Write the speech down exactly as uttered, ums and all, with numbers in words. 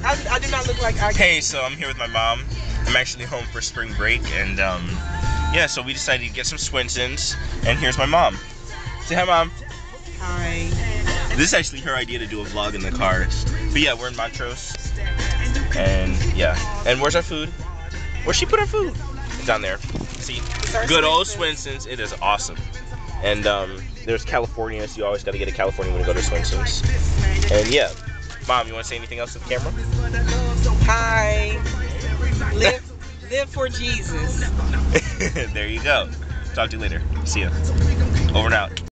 I, I do not look like I. Hey, so I'm here with my mom. I'm actually home for spring break, and um, yeah, so we decided to get some Swensons, and here's my mom. Say hi, Mom. Hi. This is actually her idea to do a vlog in the car. But yeah, we're in Montrose, and yeah. And where's our food? Where'd she put our food? It's down there. See, good old Swensons. It is awesome. And um, there's California, so you always got to get a California when you go to Swenson's. And yeah, Mom, you want to say anything else to the camera? Hi. Live, live for Jesus. There you go. Talk to you later. See ya. Over and out.